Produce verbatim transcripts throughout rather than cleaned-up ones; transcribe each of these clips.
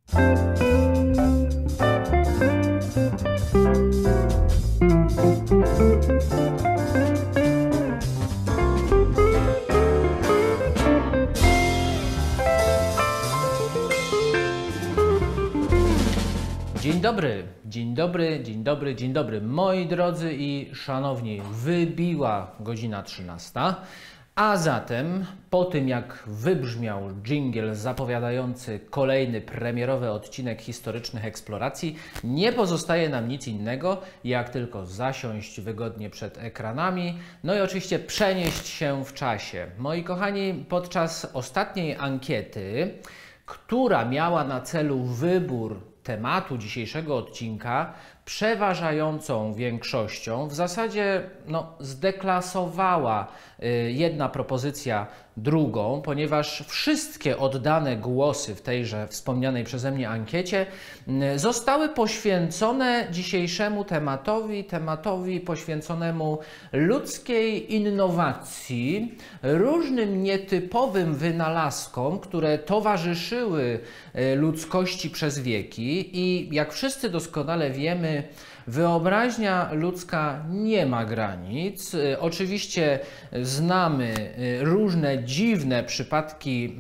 Dzień dobry, dzień dobry, dzień dobry, dzień dobry, moi drodzy i szanowni. Wybiła godzina trzynasta, a zatem po tym jak wybrzmiał dżingiel zapowiadający kolejny premierowy odcinek historycznych eksploracji, nie pozostaje nam nic innego, jak tylko zasiąść wygodnie przed ekranami, no i oczywiście przenieść się w czasie. Moi kochani, podczas ostatniej ankiety, która miała na celu wybór tematu dzisiejszego odcinka, przeważającą większością w zasadzie no, zdeklasowała y, jedna propozycja drugą, ponieważ wszystkie oddane głosy w tejże wspomnianej przeze mnie ankiecie y, zostały poświęcone dzisiejszemu tematowi, tematowi poświęconemu ludzkiej innowacji, różnym nietypowym wynalazkom, które towarzyszyły y, ludzkości przez wieki i jak wszyscy doskonale wiemy, wyobraźnia ludzka nie ma granic. Oczywiście znamy różne dziwne przypadki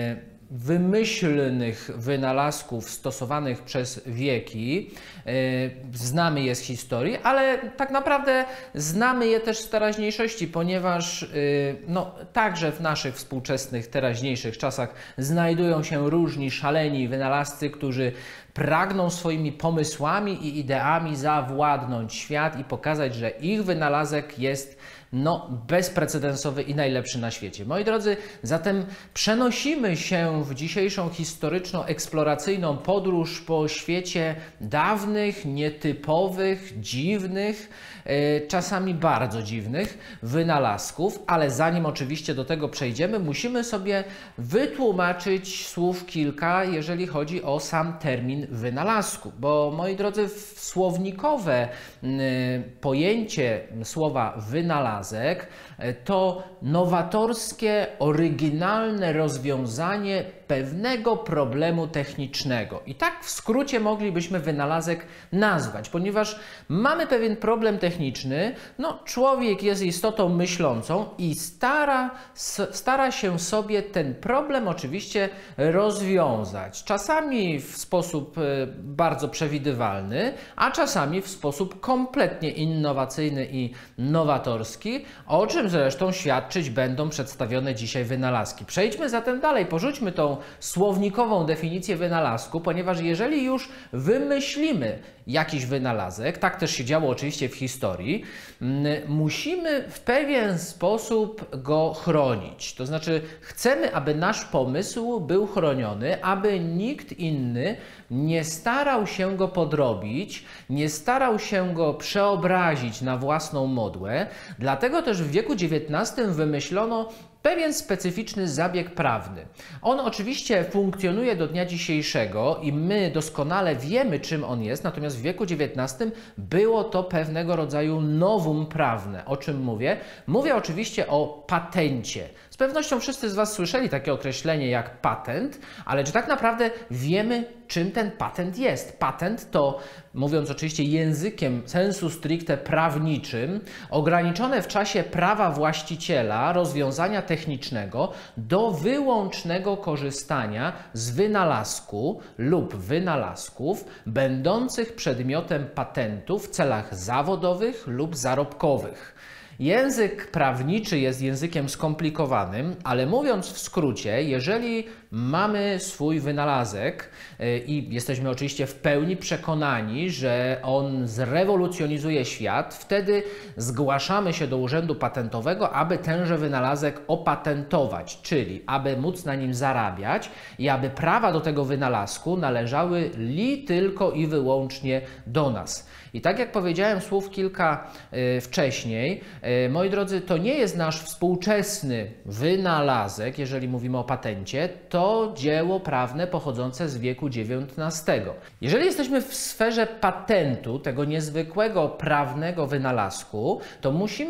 wymyślnych wynalazków stosowanych przez wieki, znamy je z historii, ale tak naprawdę znamy je też z teraźniejszości, ponieważ no, także w naszych współczesnych, teraźniejszych czasach znajdują się różni szaleni wynalazcy, którzy pragną swoimi pomysłami i ideami zawładnąć świat i pokazać, że ich wynalazek jest no, bezprecedensowy i najlepszy na świecie. Moi drodzy, zatem przenosimy się w dzisiejszą historyczno-eksploracyjną podróż po świecie dawnych, nietypowych, dziwnych, czasami bardzo dziwnych wynalazków, ale zanim oczywiście do tego przejdziemy, musimy sobie wytłumaczyć słów kilka, jeżeli chodzi o sam termin wynalazku, bo moi drodzy, słownikowe pojęcie słowa wynalazek to nowatorskie, oryginalne rozwiązanie pewnego problemu technicznego. I tak w skrócie moglibyśmy wynalazek nazwać, ponieważ mamy pewien problem techniczny, no człowiek jest istotą myślącą i stara, stara się sobie ten problem oczywiście rozwiązać. Czasami w sposób bardzo przewidywalny, a czasami w sposób kompletnie innowacyjny i nowatorski, o czym zresztą świadczyć będą przedstawione dzisiaj wynalazki. Przejdźmy zatem dalej, porzućmy tą słownikową definicję wynalazku, ponieważ jeżeli już wymyślimy jakiś wynalazek, tak też się działo oczywiście w historii, musimy w pewien sposób go chronić. To znaczy chcemy, aby nasz pomysł był chroniony, aby nikt inny nie starał się go podrobić, nie starał się go przeobrazić na własną modłę. Dlatego też w wieku dziewiętnastym wymyślono pewien specyficzny zabieg prawny. On oczywiście funkcjonuje do dnia dzisiejszego i my doskonale wiemy, czym on jest, natomiast w wieku dziewiętnastym było to pewnego rodzaju novum prawne. O czym mówię? Mówię oczywiście o patencie. Z pewnością wszyscy z Was słyszeli takie określenie jak patent, ale czy tak naprawdę wiemy, czym ten patent jest? Patent to, mówiąc oczywiście językiem sensu stricte prawniczym, ograniczone w czasie prawa właściciela rozwiązania technicznego do wyłącznego korzystania z wynalazku lub wynalazków będących przedmiotem patentu w celach zawodowych lub zarobkowych. Język prawniczy jest językiem skomplikowanym, ale mówiąc w skrócie, jeżeli mamy swój wynalazek i jesteśmy oczywiście w pełni przekonani, że on zrewolucjonizuje świat, wtedy zgłaszamy się do Urzędu Patentowego, aby tenże wynalazek opatentować, czyli aby móc na nim zarabiać i aby prawa do tego wynalazku należały li tylko i wyłącznie do nas. I tak jak powiedziałem słów kilka y, wcześniej, y, moi drodzy, to nie jest nasz współczesny wynalazek, jeżeli mówimy o patencie, to dzieło prawne pochodzące z wieku dziewiętnastego. Jeżeli jesteśmy w sferze patentu, tego niezwykłego prawnego wynalazku, to musimy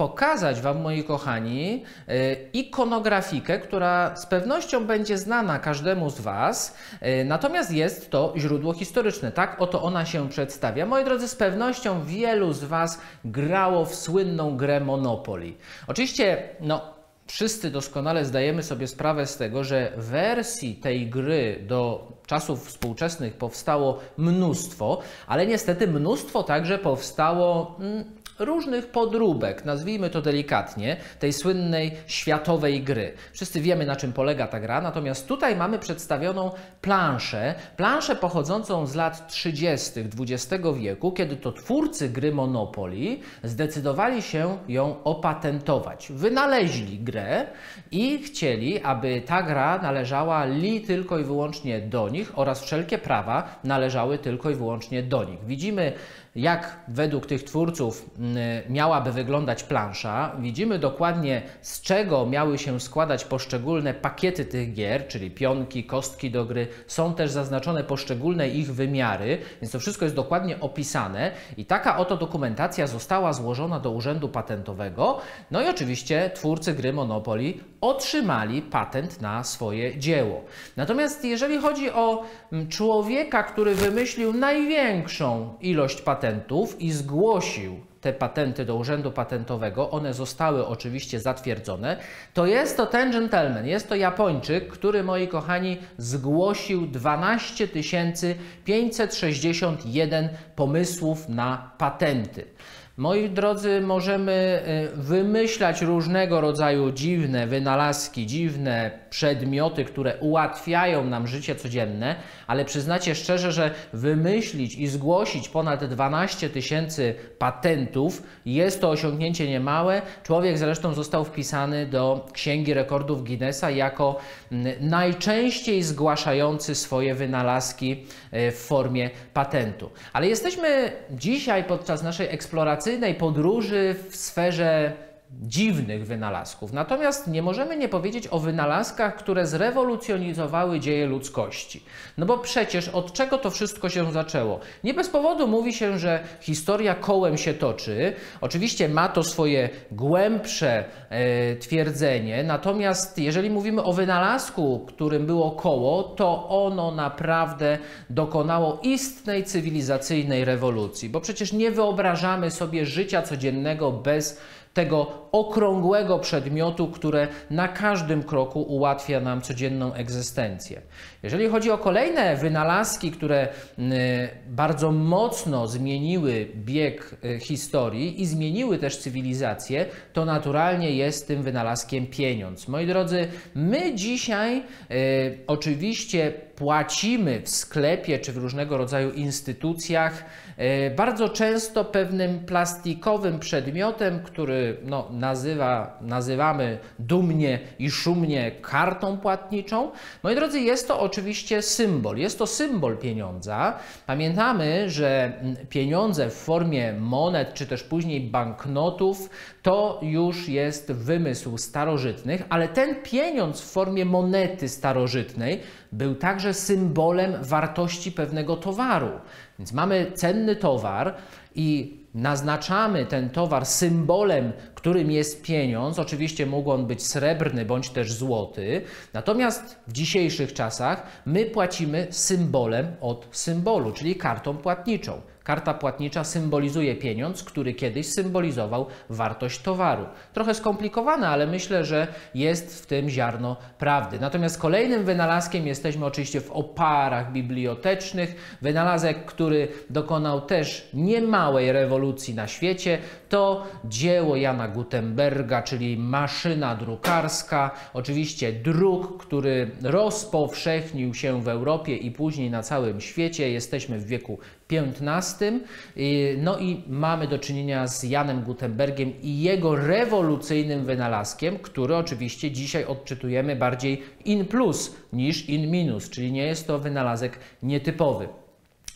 pokazać Wam, moi kochani, ikonografikę, która z pewnością będzie znana każdemu z Was, natomiast jest to źródło historyczne. Tak oto ona się przedstawia. Moi drodzy, z pewnością wielu z Was grało w słynną grę Monopoly. Oczywiście, no, wszyscy doskonale zdajemy sobie sprawę z tego, że wersji tej gry do czasów współczesnych powstało mnóstwo, ale niestety mnóstwo także powstało mm, różnych podróbek, nazwijmy to delikatnie, tej słynnej światowej gry. Wszyscy wiemy, na czym polega ta gra, natomiast tutaj mamy przedstawioną planszę, planszę pochodzącą z lat trzydziestych dwudziestego wieku, kiedy to twórcy gry Monopoly zdecydowali się ją opatentować. Wynaleźli grę i chcieli, aby ta gra należała li tylko i wyłącznie do nich oraz wszelkie prawa należały tylko i wyłącznie do nich. Widzimy, jak według tych twórców miałaby wyglądać plansza. Widzimy dokładnie, z czego miały się składać poszczególne pakiety tych gier, czyli pionki, kostki do gry. Są też zaznaczone poszczególne ich wymiary, więc to wszystko jest dokładnie opisane i taka oto dokumentacja została złożona do Urzędu Patentowego. No i oczywiście twórcy gry Monopoly otrzymali patent na swoje dzieło. Natomiast jeżeli chodzi o człowieka, który wymyślił największą ilość patentów, patentów i zgłosił te patenty do Urzędu Patentowego, one zostały oczywiście zatwierdzone, to jest to ten gentleman, jest to Japończyk, który, moi kochani, zgłosił dwanaście tysięcy pięćset sześćdziesiąt jeden pomysłów na patenty. Moi drodzy, możemy wymyślać różnego rodzaju dziwne wynalazki, dziwne przedmioty, które ułatwiają nam życie codzienne, ale przyznacie szczerze, że wymyślić i zgłosić ponad dwanaście tysięcy patentów jest to osiągnięcie niemałe. Człowiek zresztą został wpisany do Księgi Rekordów Guinnessa jako najczęściej zgłaszający swoje wynalazki w formie patentu. Ale jesteśmy dzisiaj podczas naszej eksploracyjnej podróży w sferze dziwnych wynalazków. Natomiast nie możemy nie powiedzieć o wynalazkach, które zrewolucjonizowały dzieje ludzkości. No bo przecież od czego to wszystko się zaczęło? Nie bez powodu mówi się, że historia kołem się toczy. Oczywiście ma to swoje głębsze e, twierdzenie, natomiast jeżeli mówimy o wynalazku, którym było koło, to ono naprawdę dokonało istnej cywilizacyjnej rewolucji, bo przecież nie wyobrażamy sobie życia codziennego bez tego okrągłego przedmiotu, które na każdym kroku ułatwia nam codzienną egzystencję. Jeżeli chodzi o kolejne wynalazki, które bardzo mocno zmieniły bieg historii i zmieniły też cywilizację, to naturalnie jest tym wynalazkiem pieniądz. Moi drodzy, my dzisiaj e, oczywiście płacimy w sklepie czy w różnego rodzaju instytucjach e, bardzo często pewnym plastikowym przedmiotem, który no, nazywa, nazywamy dumnie i szumnie kartą płatniczą. Moi drodzy, jest to oczywiście symbol. Jest to symbol pieniądza. Pamiętamy, że pieniądze w formie monet, czy też później banknotów, to już jest wymysł starożytnych, ale ten pieniądz w formie monety starożytnej był także symbolem wartości pewnego towaru. Więc mamy cenny towar i naznaczamy ten towar symbolem, którym jest pieniądz. Oczywiście mógł on być srebrny bądź też złoty. Natomiast w dzisiejszych czasach my płacimy symbolem od symbolu, czyli kartą płatniczą. Karta płatnicza symbolizuje pieniądz, który kiedyś symbolizował wartość towaru. Trochę skomplikowane, ale myślę, że jest w tym ziarno prawdy. Natomiast kolejnym wynalazkiem jesteśmy oczywiście w oparach bibliotecznych. Wynalazek, który dokonał też niemałej rewolucji na świecie, to dzieło Jana Gutenberga, czyli maszyna drukarska. Oczywiście druk, który rozpowszechnił się w Europie i później na całym świecie. Jesteśmy w wieku piętnastym. No i mamy do czynienia z Janem Gutenbergiem i jego rewolucyjnym wynalazkiem, który oczywiście dzisiaj odczytujemy bardziej in plus niż in minus, czyli nie jest to wynalazek nietypowy.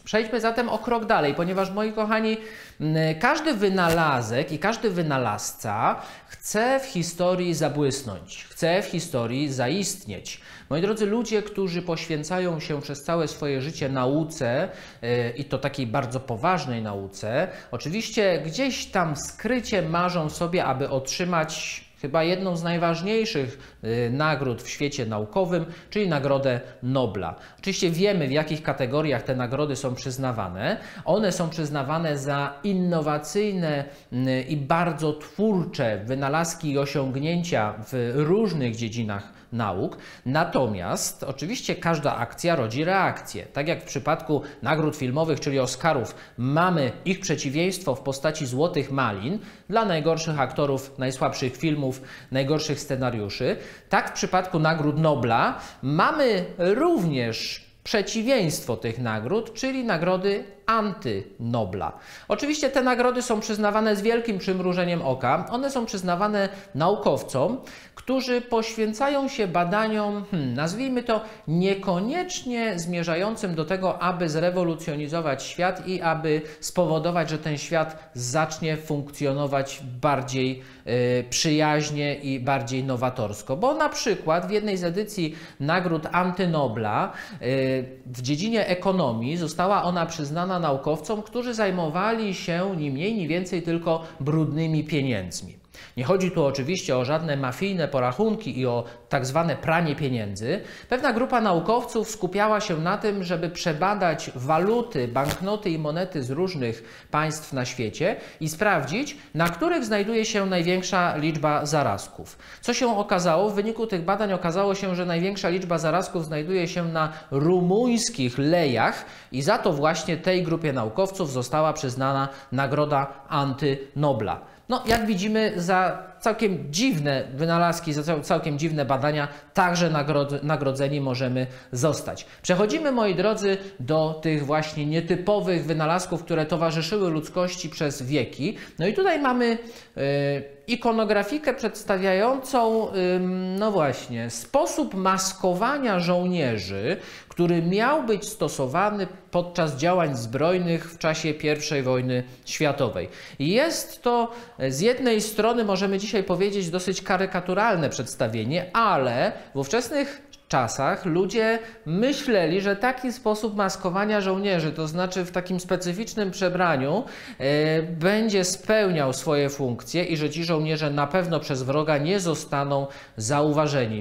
Przejdźmy zatem o krok dalej, ponieważ moi kochani, każdy wynalazek i każdy wynalazca chce w historii zabłysnąć, chce w historii zaistnieć. Moi drodzy, ludzie, którzy poświęcają się przez całe swoje życie nauce i to takiej bardzo poważnej nauce, oczywiście gdzieś tam skrycie marzą sobie, aby otrzymać chyba jedną z najważniejszych y, nagród w świecie naukowym, czyli Nagrodę Nobla. Oczywiście wiemy, w jakich kategoriach te nagrody są przyznawane. One są przyznawane za innowacyjne y, i bardzo twórcze wynalazki i osiągnięcia w różnych dziedzinach nauk. Natomiast oczywiście każda akcja rodzi reakcję. Tak jak w przypadku nagród filmowych, czyli Oscarów, mamy ich przeciwieństwo w postaci złotych malin dla najgorszych aktorów, najsłabszych filmów, najgorszych scenariuszy, tak w przypadku nagród Nobla mamy również przeciwieństwo tych nagród, czyli nagrody antynobla. Oczywiście te nagrody są przyznawane z wielkim przymrużeniem oka. One są przyznawane naukowcom, którzy poświęcają się badaniom, hmm, nazwijmy to, niekoniecznie zmierzającym do tego, aby zrewolucjonizować świat i aby spowodować, że ten świat zacznie funkcjonować bardziej y, przyjaźnie i bardziej nowatorsko. Bo na przykład w jednej z edycji nagród antynobla y, w dziedzinie ekonomii została ona przyznana naukowcom, którzy zajmowali się ni mniej, ni więcej tylko brudnymi pieniędzmi. Nie chodzi tu oczywiście o żadne mafijne porachunki i o tak zwane pranie pieniędzy. Pewna grupa naukowców skupiała się na tym, żeby przebadać waluty, banknoty i monety z różnych państw na świecie i sprawdzić, na których znajduje się największa liczba zarazków. Co się okazało? W wyniku tych badań okazało się, że największa liczba zarazków znajduje się na rumuńskich lejach i za to właśnie tej grupie naukowców została przyznana Nagroda Antynobla. No, jak widzimy, za całkiem dziwne wynalazki, za całkiem dziwne badania także nagrodzeni możemy zostać. Przechodzimy, moi drodzy, do tych właśnie nietypowych wynalazków, które towarzyszyły ludzkości przez wieki. No i tutaj mamy yy, ikonografikę przedstawiającą, yy, no właśnie, sposób maskowania żołnierzy, który miał być stosowany podczas działań zbrojnych w czasie pierwszej wojny światowej. Jest to z jednej strony, możemy dzisiaj powiedzieć, dosyć karykaturalne przedstawienie, ale w ówczesnych czasach ludzie myśleli, że taki sposób maskowania żołnierzy, to znaczy w takim specyficznym przebraniu, e, będzie spełniał swoje funkcje i że ci żołnierze na pewno przez wroga nie zostaną zauważeni.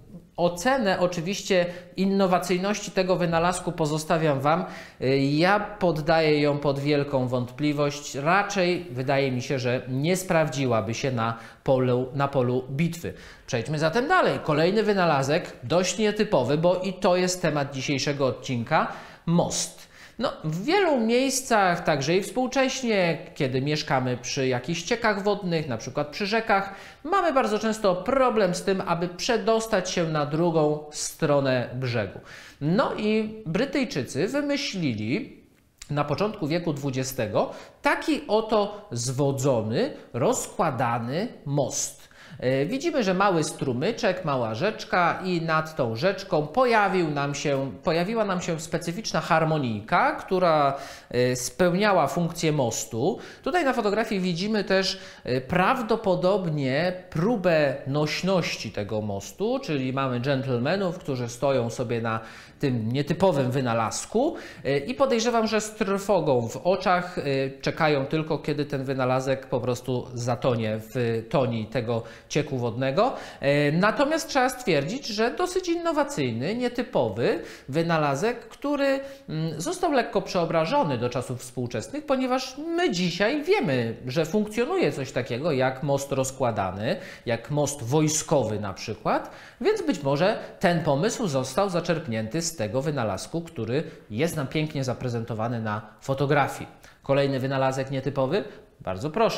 Ocenę oczywiście innowacyjności tego wynalazku pozostawiam Wam. Ja poddaję ją pod wielką wątpliwość. Raczej wydaje mi się, że nie sprawdziłaby się na polu, na polu bitwy. Przejdźmy zatem dalej. Kolejny wynalazek, dość nietypowy, bo i to jest temat dzisiejszego odcinka. Most. No, w wielu miejscach, także i współcześnie, kiedy mieszkamy przy jakichś ściekach wodnych, na przykład przy rzekach, mamy bardzo często problem z tym, aby przedostać się na drugą stronę brzegu. No i Brytyjczycy wymyślili na początku wieku dwudziestego taki oto zwodzony, rozkładany most. Widzimy, że mały strumyczek, mała rzeczka i nad tą rzeczką pojawił nam się, pojawiła nam się specyficzna harmonijka, która spełniała funkcję mostu. Tutaj na fotografii widzimy też prawdopodobnie próbę nośności tego mostu, czyli mamy dżentelmenów, którzy stoją sobie na tym nietypowym wynalazku i podejrzewam, że z trwogą w oczach czekają tylko, kiedy ten wynalazek po prostu zatonie w toni tego cieku wodnego. Natomiast trzeba stwierdzić, że dosyć innowacyjny, nietypowy wynalazek, który został lekko przeobrażony do czasów współczesnych, ponieważ my dzisiaj wiemy, że funkcjonuje coś takiego jak most rozkładany, jak most wojskowy na przykład, więc być może ten pomysł został zaczerpnięty z tego wynalazku, który jest nam pięknie zaprezentowany na fotografii. Kolejny wynalazek nietypowy? Bardzo proszę.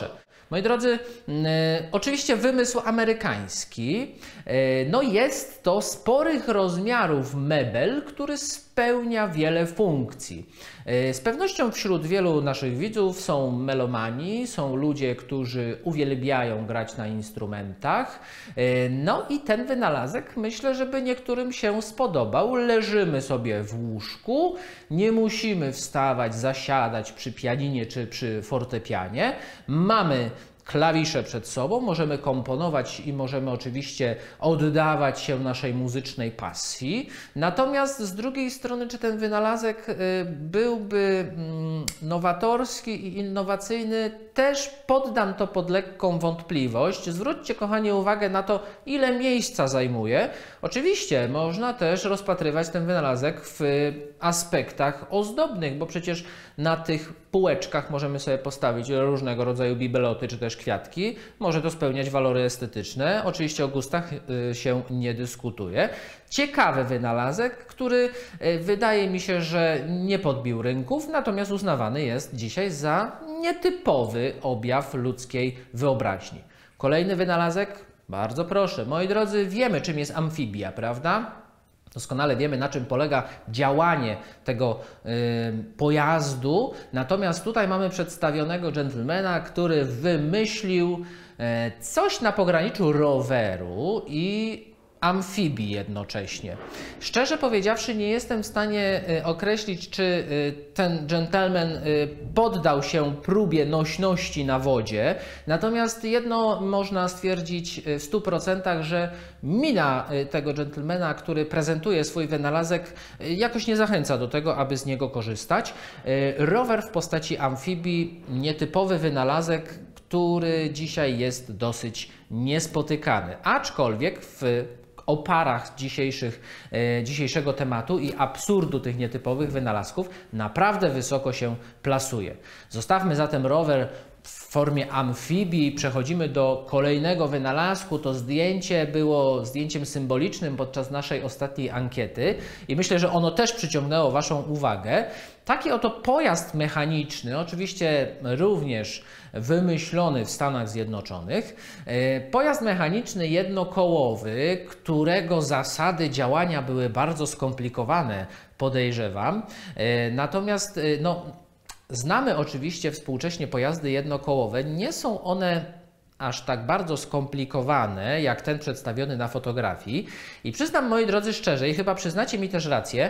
Moi drodzy, e, oczywiście wymysł amerykański, e, no jest to sporych rozmiarów mebel, który spełnia wiele funkcji. E, z pewnością wśród wielu naszych widzów są melomani, są ludzie, którzy uwielbiają grać na instrumentach, e, no i ten wynalazek myślę, żeby niektórym się spodobał. Leżymy sobie w łóżku, nie musimy wstawać, zasiadać przy pianinie czy przy fortepianie, mamy klawisze przed sobą, możemy komponować i możemy oczywiście oddawać się naszej muzycznej pasji. Natomiast z drugiej strony, czy ten wynalazek byłby nowatorski i innowacyjny, też poddam to pod lekką wątpliwość. Zwróćcie, kochani, uwagę na to, ile miejsca zajmuje. Oczywiście można też rozpatrywać ten wynalazek w aspektach ozdobnych, bo przecież na tych półeczkach możemy sobie postawić różnego rodzaju bibeloty czy też kwiatki. Może to spełniać walory estetyczne. Oczywiście o gustach się nie dyskutuje. Ciekawy wynalazek, który wydaje mi się, że nie podbił rynków, natomiast uznawany jest dzisiaj za nietypowy objaw ludzkiej wyobraźni. Kolejny wynalazek? Bardzo proszę. Moi drodzy, wiemy, czym jest amfibia, prawda? Doskonale wiemy, na czym polega działanie tego y, pojazdu. Natomiast tutaj mamy przedstawionego dżentelmena, który wymyślił y, coś na pograniczu roweru i amfibii jednocześnie. Szczerze powiedziawszy, nie jestem w stanie określić, czy ten gentleman poddał się próbie nośności na wodzie. Natomiast jedno można stwierdzić w stu procentach, że mina tego gentlemana, który prezentuje swój wynalazek, jakoś nie zachęca do tego, aby z niego korzystać. Rower w postaci amfibii, nietypowy wynalazek, który dzisiaj jest dosyć niespotykany. Aczkolwiek w oparach dzisiejszych, e, dzisiejszego tematu i absurdu tych nietypowych wynalazków naprawdę wysoko się plasuje. Zostawmy zatem rower w formie amfibii, przechodzimy do kolejnego wynalazku. To zdjęcie było zdjęciem symbolicznym podczas naszej ostatniej ankiety i myślę, że ono też przyciągnęło Waszą uwagę. Taki oto pojazd mechaniczny, oczywiście również wymyślony w Stanach Zjednoczonych, pojazd mechaniczny jednokołowy, którego zasady działania były bardzo skomplikowane, podejrzewam. Natomiast no, znamy oczywiście współcześnie pojazdy jednokołowe, nie są one aż tak bardzo skomplikowane, jak ten przedstawiony na fotografii. I przyznam, moi drodzy, szczerze, i chyba przyznacie mi też rację,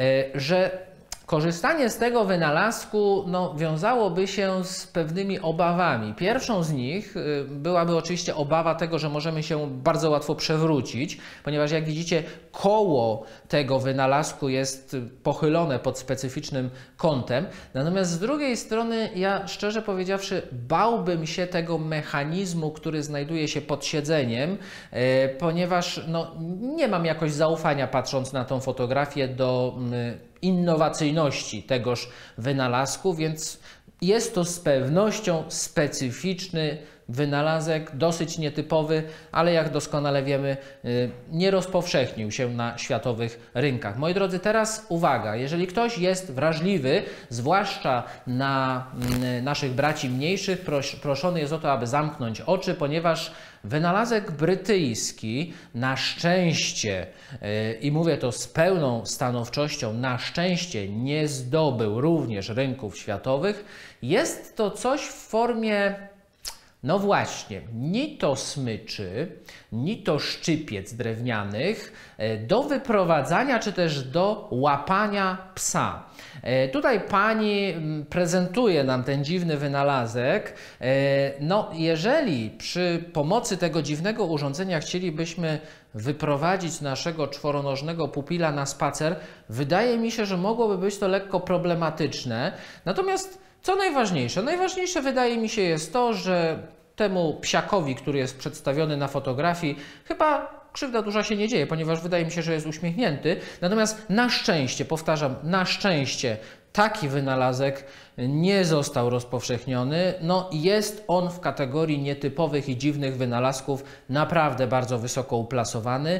że korzystanie z tego wynalazku no, wiązałoby się z pewnymi obawami. Pierwszą z nich byłaby oczywiście obawa tego, że możemy się bardzo łatwo przewrócić, ponieważ jak widzicie, koło tego wynalazku jest pochylone pod specyficznym kątem. Natomiast z drugiej strony, ja szczerze powiedziawszy, bałbym się tego mechanizmu, który znajduje się pod siedzeniem, ponieważ no, nie mam jakoś zaufania, patrząc na tą fotografię, do innowacyjności tegoż wynalazku, więc jest to z pewnością specyficzny wynalazek, dosyć nietypowy, ale jak doskonale wiemy, nie rozpowszechnił się na światowych rynkach. Moi drodzy, teraz uwaga, jeżeli ktoś jest wrażliwy, zwłaszcza na naszych braci mniejszych, proszony jest o to, aby zamknąć oczy, ponieważ wynalazek brytyjski na szczęście, i mówię to z pełną stanowczością, na szczęście nie zdobył również rynków światowych. Jest to coś w formie, no właśnie, ni to smyczy, ni to szczypiec drewnianych do wyprowadzania czy też do łapania psa. Tutaj pani prezentuje nam ten dziwny wynalazek. No, jeżeli przy pomocy tego dziwnego urządzenia chcielibyśmy wyprowadzić naszego czworonożnego pupila na spacer, wydaje mi się, że mogłoby być to lekko problematyczne. Natomiast co najważniejsze? Najważniejsze wydaje mi się jest to, że temu psiakowi, który jest przedstawiony na fotografii, chyba krzywda duża się nie dzieje, ponieważ wydaje mi się, że jest uśmiechnięty. Natomiast na szczęście, powtarzam, na szczęście taki wynalazek nie został rozpowszechniony. No, jest on w kategorii nietypowych i dziwnych wynalazków naprawdę bardzo wysoko uplasowany.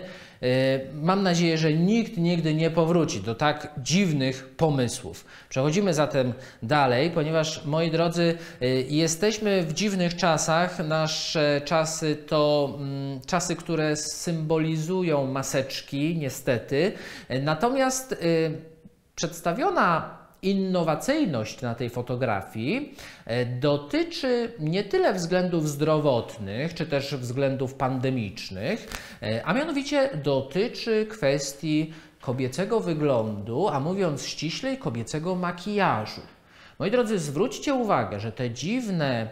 Mam nadzieję, że nikt nigdy nie powróci do tak dziwnych pomysłów. Przechodzimy zatem dalej, ponieważ, moi drodzy, jesteśmy w dziwnych czasach. Nasze czasy to mm, czasy, które symbolizują maseczki, niestety. Natomiast y, przedstawiona innowacyjność na tej fotografii dotyczy nie tyle względów zdrowotnych, czy też względów pandemicznych, a mianowicie dotyczy kwestii kobiecego wyglądu, a mówiąc ściślej, kobiecego makijażu. Moi drodzy, zwróćcie uwagę, że te dziwne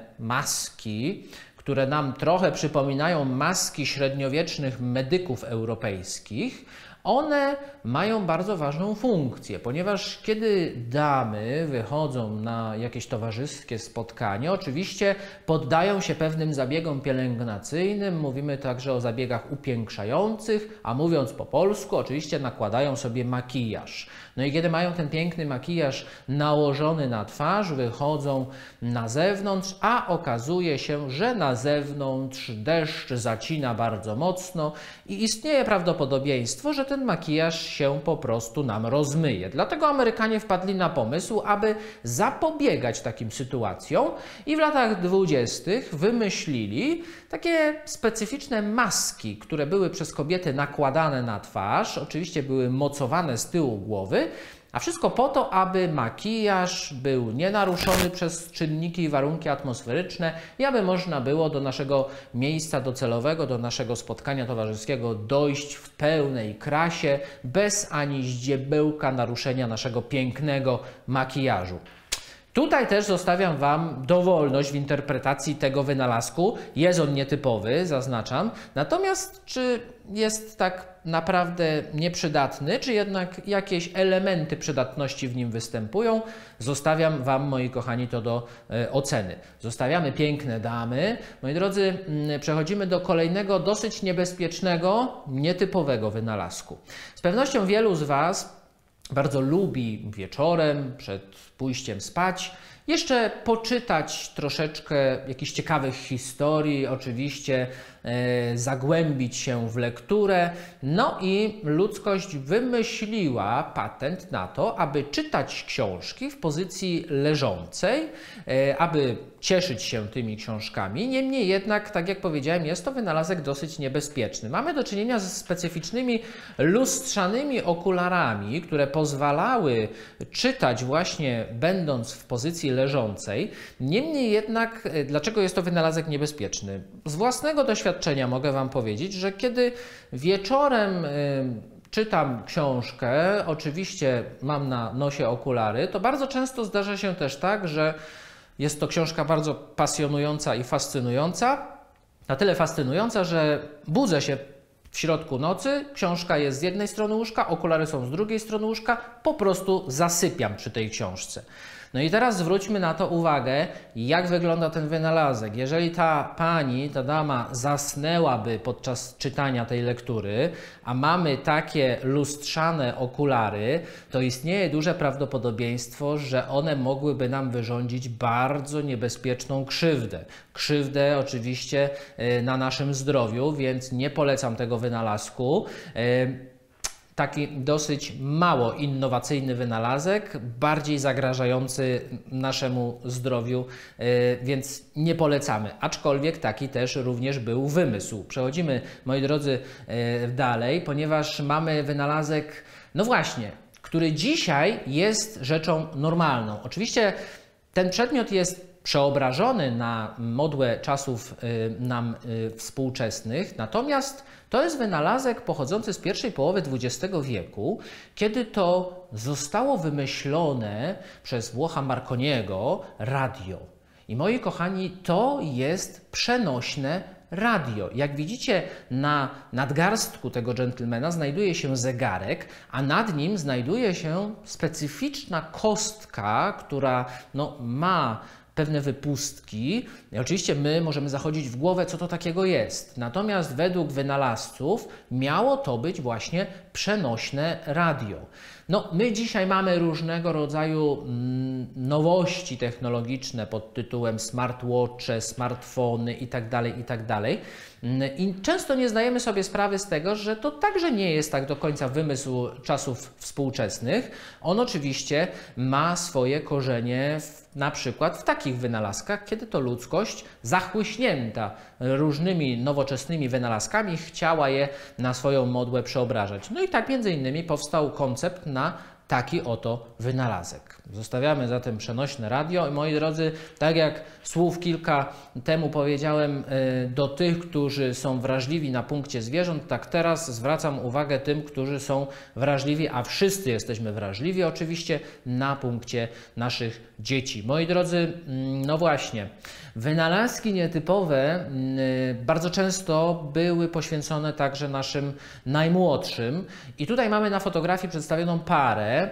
maski, które nam trochę przypominają maski średniowiecznych medyków europejskich, one mają bardzo ważną funkcję, ponieważ kiedy damy wychodzą na jakieś towarzyskie spotkanie, oczywiście poddają się pewnym zabiegom pielęgnacyjnym, mówimy także o zabiegach upiększających, a mówiąc po polsku, oczywiście nakładają sobie makijaż. No i kiedy mają ten piękny makijaż nałożony na twarz, wychodzą na zewnątrz, a okazuje się, że na zewnątrz deszcz zacina bardzo mocno i istnieje prawdopodobieństwo, że ten makijaż się po prostu nam rozmyje. Dlatego Amerykanie wpadli na pomysł, aby zapobiegać takim sytuacjom i w latach dwudziestych wymyślili takie specyficzne maski, które były przez kobiety nakładane na twarz, oczywiście były mocowane z tyłu głowy, a wszystko po to, aby makijaż był nienaruszony przez czynniki i warunki atmosferyczne i aby można było do naszego miejsca docelowego, do naszego spotkania towarzyskiego dojść w pełnej krasie, bez ani ździebełka naruszenia naszego pięknego makijażu. Tutaj też zostawiam Wam dowolność w interpretacji tego wynalazku. Jest on nietypowy, zaznaczam. Natomiast czy jest tak naprawdę nieprzydatny, czy jednak jakieś elementy przydatności w nim występują? Zostawiam Wam, moi kochani, to do e, oceny. Zostawiamy piękne damy. Moi drodzy, m, przechodzimy do kolejnego dosyć niebezpiecznego, nietypowego wynalazku. Z pewnością wielu z Was bardzo lubi wieczorem, przed pójściem spać, jeszcze poczytać troszeczkę jakichś ciekawych historii, oczywiście e, zagłębić się w lekturę. No i ludzkość wymyśliła patent na to, aby czytać książki w pozycji leżącej, e, aby cieszyć się tymi książkami. Niemniej jednak, tak jak powiedziałem, jest to wynalazek dosyć niebezpieczny. Mamy do czynienia ze specyficznymi lustrzanymi okularami, które pozwalały czytać właśnie będąc w pozycji leżącej. Niemniej jednak, dlaczego jest to wynalazek niebezpieczny? Z własnego doświadczenia mogę Wam powiedzieć, że kiedy wieczorem czytam książkę, oczywiście mam na nosie okulary, to bardzo często zdarza się też tak, że jest to książka bardzo pasjonująca i fascynująca, na tyle fascynująca, że budzę się w środku nocy, książka jest z jednej strony łóżka, okulary są z drugiej strony łóżka, po prostu zasypiam przy tej książce. No i teraz zwróćmy na to uwagę, jak wygląda ten wynalazek. Jeżeli ta pani, ta dama zasnęłaby podczas czytania tej lektury, a mamy takie lustrzane okulary, to istnieje duże prawdopodobieństwo, że one mogłyby nam wyrządzić bardzo niebezpieczną krzywdę. Krzywdę oczywiście na naszym zdrowiu, więc nie polecam tego wynalazku. Taki dosyć mało innowacyjny wynalazek, bardziej zagrażający naszemu zdrowiu, więc nie polecamy. Aczkolwiek taki też również był wymysł. Przechodzimy, moi drodzy, dalej, ponieważ mamy wynalazek, no właśnie, który dzisiaj jest rzeczą normalną. Oczywiście ten przedmiot jest przeobrażony na modłę czasów y, nam y, współczesnych, natomiast to jest wynalazek pochodzący z pierwszej połowy dwudziestego wieku, kiedy to zostało wymyślone przez Włocha Marconiego radio. I moi kochani, to jest przenośne radio. Jak widzicie, na nadgarstku tego dżentelmena znajduje się zegarek, a nad nim znajduje się specyficzna kostka, która no, ma pewne wypustki. I oczywiście my możemy zachodzić w głowę, co to takiego jest. Natomiast według wynalazców miało to być właśnie przenośne radio. No, my dzisiaj mamy różnego rodzaju mm, nowości technologiczne pod tytułem smartwatche, smartfony itd., itd. I często nie zdajemy sobie sprawy z tego, że to także nie jest tak do końca wymysł czasów współczesnych. On oczywiście ma swoje korzenie w, na przykład w takich wynalazkach, kiedy to ludzkość zachłyśnięta różnymi nowoczesnymi wynalazkami chciała je na swoją modłę przeobrażać. No i tak między innymi powstał koncept na taki oto wynalazek. Zostawiamy zatem przenośne radio i moi drodzy, tak jak słów kilka temu powiedziałem do tych, którzy są wrażliwi na punkcie zwierząt, tak teraz zwracam uwagę tym, którzy są wrażliwi, a wszyscy jesteśmy wrażliwi oczywiście na punkcie naszych dzieci. Moi drodzy, no właśnie, wynalazki nietypowe bardzo często były poświęcone także naszym najmłodszym i tutaj mamy na fotografii przedstawioną parę,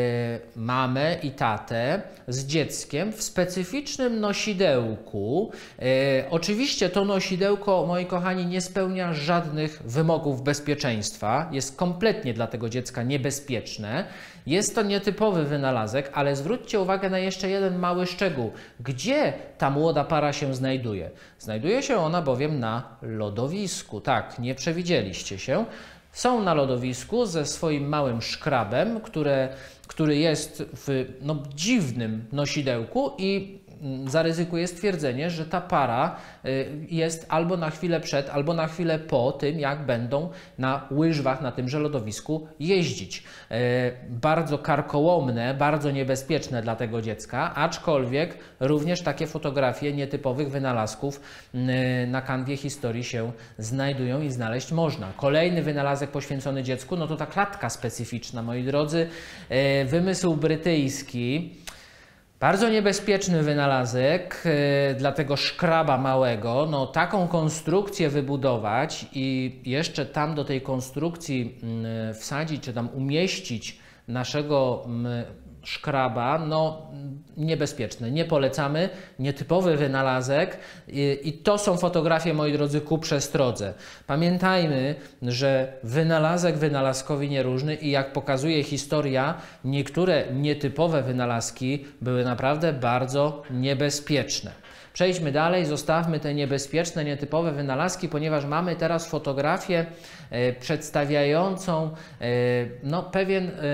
mamę i tatę z dzieckiem w specyficznym nosidełku. E, oczywiście to nosidełko, moi kochani, nie spełnia żadnych wymogów bezpieczeństwa. Jest kompletnie dla tego dziecka niebezpieczne. Jest to nietypowy wynalazek, ale zwróćcie uwagę na jeszcze jeden mały szczegół. Gdzie ta młoda para się znajduje? Znajduje się ona bowiem na lodowisku. Tak, nie przewidzieliście się. Są na lodowisku ze swoim małym szkrabem, które, który jest w no, dziwnym nosidełku i zaryzykuję stwierdzenie, że ta para jest albo na chwilę przed, albo na chwilę po tym, jak będą na łyżwach na tymże lodowisku jeździć. Bardzo karkołomne, bardzo niebezpieczne dla tego dziecka, aczkolwiek również takie fotografie nietypowych wynalazków na kanwie historii się znajdują i znaleźć można. Kolejny wynalazek poświęcony dziecku, no to ta klatka specyficzna, moi drodzy, wymysł brytyjski. Bardzo niebezpieczny wynalazek yy, dla tego szkraba małego. No, taką konstrukcję wybudować i jeszcze tam do tej konstrukcji yy, wsadzić, czy tam umieścić naszego yy, szkraba, no niebezpieczne, nie polecamy, nietypowy wynalazek i, i to są fotografie, moi drodzy, ku przestrodze. Pamiętajmy, że wynalazek wynalazkowi nieróżny i jak pokazuje historia, niektóre nietypowe wynalazki były naprawdę bardzo niebezpieczne. Przejdźmy dalej, zostawmy te niebezpieczne, nietypowe wynalazki, ponieważ mamy teraz fotografię e, przedstawiającą e, no, pewien e,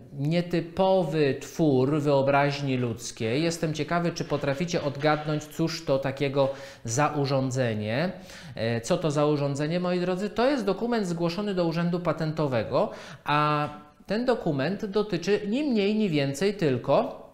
nietypowy twór wyobraźni ludzkiej. Jestem ciekawy, czy potraficie odgadnąć, cóż to takiego za urządzenie. E, co to za urządzenie, moi drodzy? To jest dokument zgłoszony do Urzędu Patentowego, a ten dokument dotyczy ni mniej, ni więcej tylko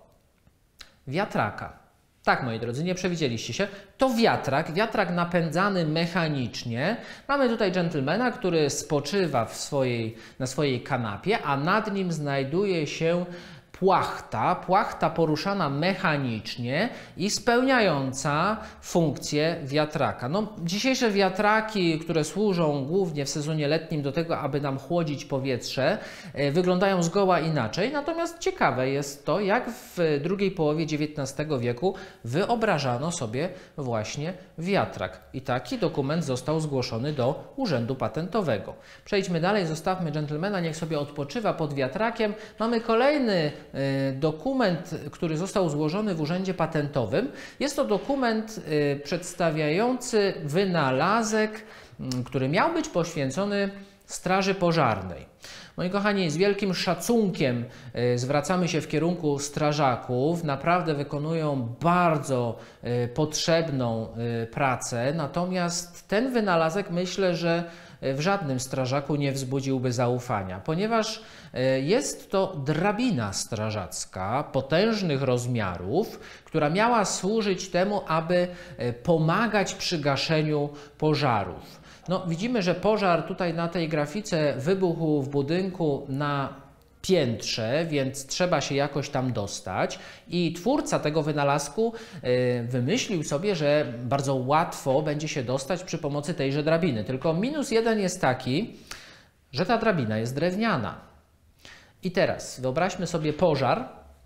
wiatraka. Tak, moi drodzy, nie przewidzieliście się. To wiatrak, wiatrak napędzany mechanicznie. Mamy tutaj dżentelmena, który spoczywa w swojej, na swojej kanapie, a nad nim znajduje się płachta, płachta poruszana mechanicznie i spełniająca funkcję wiatraka. No, dzisiejsze wiatraki, które służą głównie w sezonie letnim do tego, aby nam chłodzić powietrze, e, wyglądają zgoła inaczej. Natomiast ciekawe jest to, jak w drugiej połowie dziewiętnastego wieku wyobrażano sobie właśnie wiatrak. I taki dokument został zgłoszony do Urzędu Patentowego. Przejdźmy dalej, zostawmy dżentelmena, niech sobie odpoczywa pod wiatrakiem. Mamy kolejny dokument, który został złożony w Urzędzie Patentowym. Jest to dokument przedstawiający wynalazek, który miał być poświęcony Straży Pożarnej. Moi kochani, z wielkim szacunkiem zwracamy się w kierunku strażaków. Naprawdę wykonują bardzo potrzebną pracę. Natomiast ten wynalazek, myślę, że w żadnym strażaku nie wzbudziłby zaufania, ponieważ jest to drabina strażacka potężnych rozmiarów, która miała służyć temu, aby pomagać przy gaszeniu pożarów. No, widzimy, że pożar tutaj na tej grafice wybuchł w budynku na piętrze, więc trzeba się jakoś tam dostać i twórca tego wynalazku y, wymyślił sobie, że bardzo łatwo będzie się dostać przy pomocy tejże drabiny. Tylko minus jeden jest taki, że ta drabina jest drewniana. I teraz wyobraźmy sobie pożar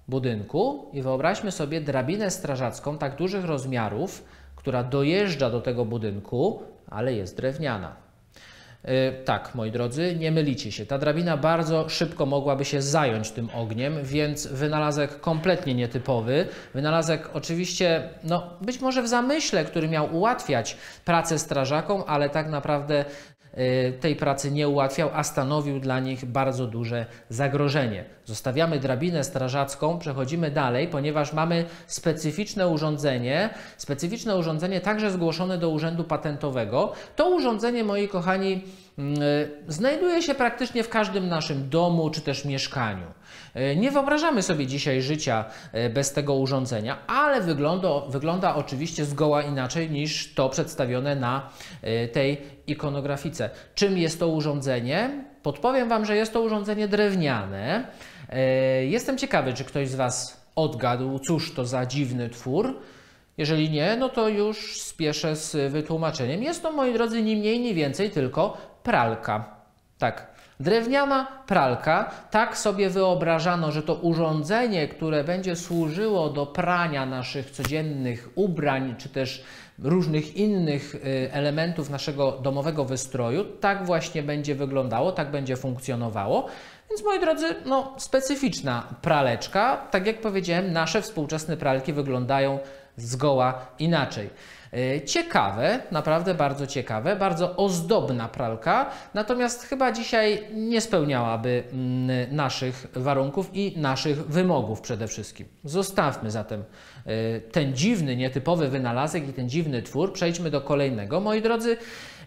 budynku i wyobraźmy sobie drabinę strażacką tak dużych rozmiarów, która dojeżdża do tego budynku, ale jest drewniana. Yy, tak, moi drodzy, nie mylicie się. Ta drabina bardzo szybko mogłaby się zająć tym ogniem, więc wynalazek kompletnie nietypowy. Wynalazek oczywiście, no być może w zamyśle, który miał ułatwiać pracę strażakom, ale tak naprawdę tej pracy nie ułatwiał, a stanowił dla nich bardzo duże zagrożenie. Zostawiamy drabinę strażacką, przechodzimy dalej, ponieważ mamy specyficzne urządzenie, specyficzne urządzenie także zgłoszone do Urzędu Patentowego. To urządzenie, moi kochani, znajduje się praktycznie w każdym naszym domu czy też mieszkaniu. Nie wyobrażamy sobie dzisiaj życia bez tego urządzenia, ale wygląda, wygląda oczywiście zgoła inaczej niż to przedstawione na tej ikonografice. Czym jest to urządzenie? Podpowiem Wam, że jest to urządzenie drewniane. Jestem ciekawy, czy ktoś z Was odgadł, cóż to za dziwny twór. Jeżeli nie, no to już spieszę z wytłumaczeniem. Jest to, moi drodzy, ni mniej, ni więcej, tylko pralka. Tak. Drewniana pralka, tak sobie wyobrażano, że to urządzenie, które będzie służyło do prania naszych codziennych ubrań, czy też różnych innych elementów naszego domowego wystroju, tak właśnie będzie wyglądało, tak będzie funkcjonowało. Więc, moi drodzy, no, specyficzna praleczka. Tak jak powiedziałem, nasze współczesne pralki wyglądają zgoła inaczej. Ciekawe, naprawdę bardzo ciekawe, bardzo ozdobna pralka, natomiast chyba dzisiaj nie spełniałaby naszych warunków i naszych wymogów przede wszystkim. Zostawmy zatem ten dziwny, nietypowy wynalazek i ten dziwny twór. Przejdźmy do kolejnego. Moi drodzy,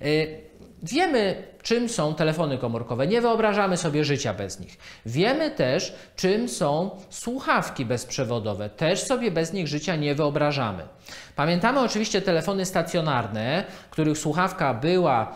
wiemy, czym są telefony komórkowe. Nie wyobrażamy sobie życia bez nich. Wiemy też, czym są słuchawki bezprzewodowe. Też sobie bez nich życia nie wyobrażamy. Pamiętamy oczywiście telefony stacjonarne, których słuchawka była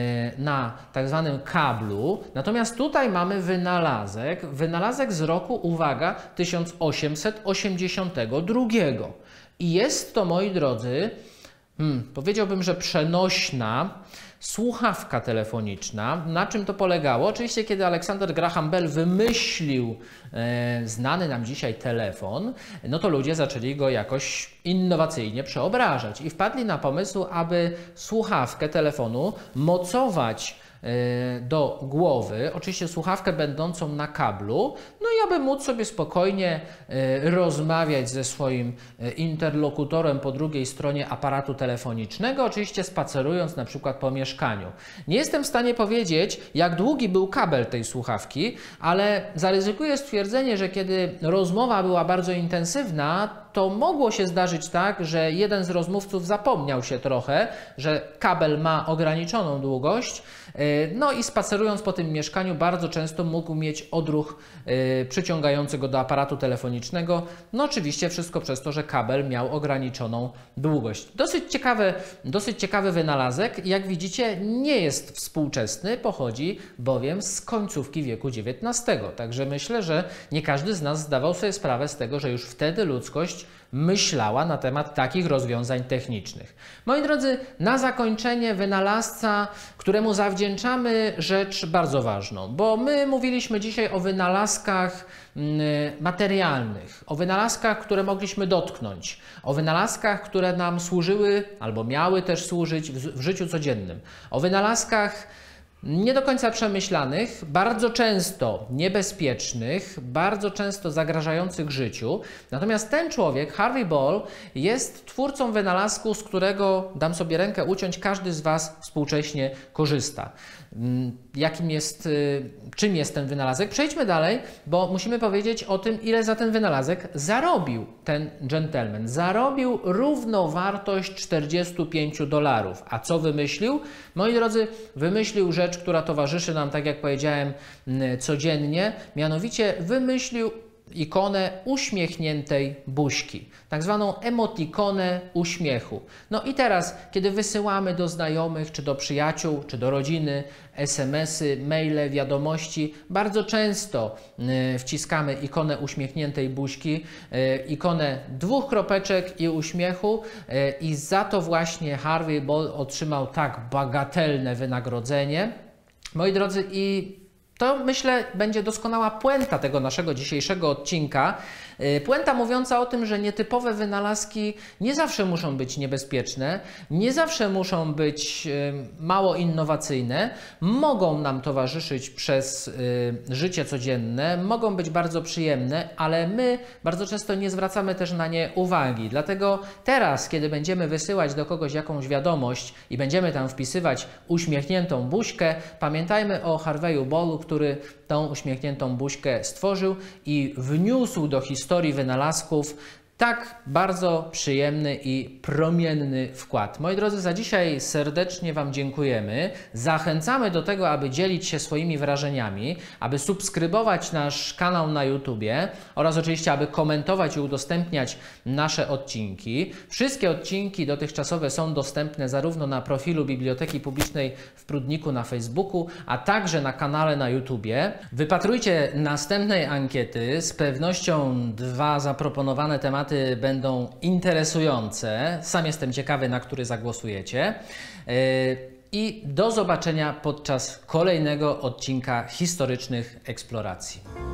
na tak zwanym kablu. Natomiast tutaj mamy wynalazek. Wynalazek z roku, uwaga, tysiąc osiemset osiemdziesiątego drugiego. I jest to, moi drodzy, hmm, powiedziałbym, że przenośna słuchawka telefoniczna. Na czym to polegało? Oczywiście, kiedy Alexander Graham Bell wymyślił e, znany nam dzisiaj telefon, no to ludzie zaczęli go jakoś innowacyjnie przeobrażać i wpadli na pomysł, aby słuchawkę telefonu mocować do głowy, oczywiście słuchawkę będącą na kablu, no i aby móc sobie spokojnie rozmawiać ze swoim interlokutorem po drugiej stronie aparatu telefonicznego, oczywiście spacerując na przykład po mieszkaniu. Nie jestem w stanie powiedzieć, jak długi był kabel tej słuchawki, ale zaryzykuję stwierdzenie, że kiedy rozmowa była bardzo intensywna, to mogło się zdarzyć tak, że jeden z rozmówców zapomniał się trochę, że kabel ma ograniczoną długość, no i spacerując po tym mieszkaniu bardzo często mógł mieć odruch przyciągający go do aparatu telefonicznego. No oczywiście wszystko przez to, że kabel miał ograniczoną długość. Dosyć ciekawy, dosyć ciekawy wynalazek. Jak widzicie, nie jest współczesny, pochodzi bowiem z końcówki wieku dziewiętnastego. Także myślę, że nie każdy z nas zdawał sobie sprawę z tego, że już wtedy ludzkość myślała na temat takich rozwiązań technicznych. Moi drodzy, na zakończenie wynalazca, któremu zawdzięczamy rzecz bardzo ważną, bo my mówiliśmy dzisiaj o wynalazkach materialnych, o wynalazkach, które mogliśmy dotknąć, o wynalazkach, które nam służyły albo miały też służyć w, w życiu codziennym, o wynalazkach nie do końca przemyślanych, bardzo często niebezpiecznych, bardzo często zagrażających życiu. Natomiast ten człowiek, Harvey Ball, jest twórcą wynalazku, z którego, dam sobie rękę uciąć, każdy z Was współcześnie korzysta. Jakim jest, czym jest ten wynalazek? Przejdźmy dalej, bo musimy powiedzieć o tym, ile za ten wynalazek zarobił ten gentleman. Zarobił równowartość czterdziestu pięciu dolarów. A co wymyślił? Moi drodzy, wymyślił rzecz, która towarzyszy nam, tak jak powiedziałem, codziennie. Mianowicie wymyślił ikonę uśmiechniętej buźki, tak zwaną emotikonę uśmiechu. No i teraz, kiedy wysyłamy do znajomych, czy do przyjaciół, czy do rodziny es em esy, maile, wiadomości, bardzo często y, wciskamy ikonę uśmiechniętej buźki, y, ikonę dwóch kropeczek i uśmiechu y, i za to właśnie Harvey Ball otrzymał tak bagatelne wynagrodzenie. Moi drodzy, i to myślę będzie doskonała puenta tego naszego dzisiejszego odcinka. Puenta mówiąca o tym, że nietypowe wynalazki nie zawsze muszą być niebezpieczne, nie zawsze muszą być mało innowacyjne, mogą nam towarzyszyć przez życie codzienne, mogą być bardzo przyjemne, ale my bardzo często nie zwracamy też na nie uwagi. Dlatego teraz, kiedy będziemy wysyłać do kogoś jakąś wiadomość i będziemy tam wpisywać uśmiechniętą buźkę, pamiętajmy o Harveyu Ballu, który tą uśmiechniętą buźkę stworzył i wniósł do historii wynalazków tak bardzo przyjemny i promienny wkład. Moi drodzy, za dzisiaj serdecznie Wam dziękujemy. Zachęcamy do tego, aby dzielić się swoimi wrażeniami, aby subskrybować nasz kanał na YouTubie oraz oczywiście, aby komentować i udostępniać nasze odcinki. Wszystkie odcinki dotychczasowe są dostępne zarówno na profilu Biblioteki Publicznej w Prudniku na Facebooku, a także na kanale na YouTubie. Wypatrujcie następnej ankiety. Z pewnością dwa zaproponowane tematy będą interesujące. Sam jestem ciekawy, na który zagłosujecie. I do zobaczenia podczas kolejnego odcinka historycznych eksploracji.